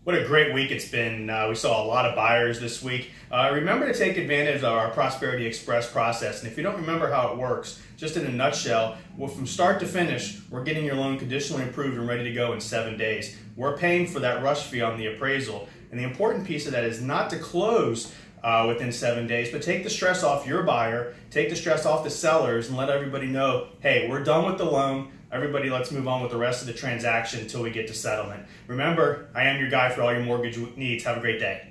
What a great week it's been. We saw a lot of buyers this week. Remember to take advantage of our Prosperity Express process. And if you don't remember how it works, just in a nutshell, well, from start to finish, we're getting your loan conditionally approved and ready to go in 7 days. We're paying for that rush fee on the appraisal. And the important piece of that is not to close within 7 days, but take the stress off your buyer, take the stress off the sellers, and let everybody know, hey, we're done with the loan. Everybody, let's move on with the rest of the transaction until we get to settlement. Remember, I am your guy for all your mortgage needs. Have a great day.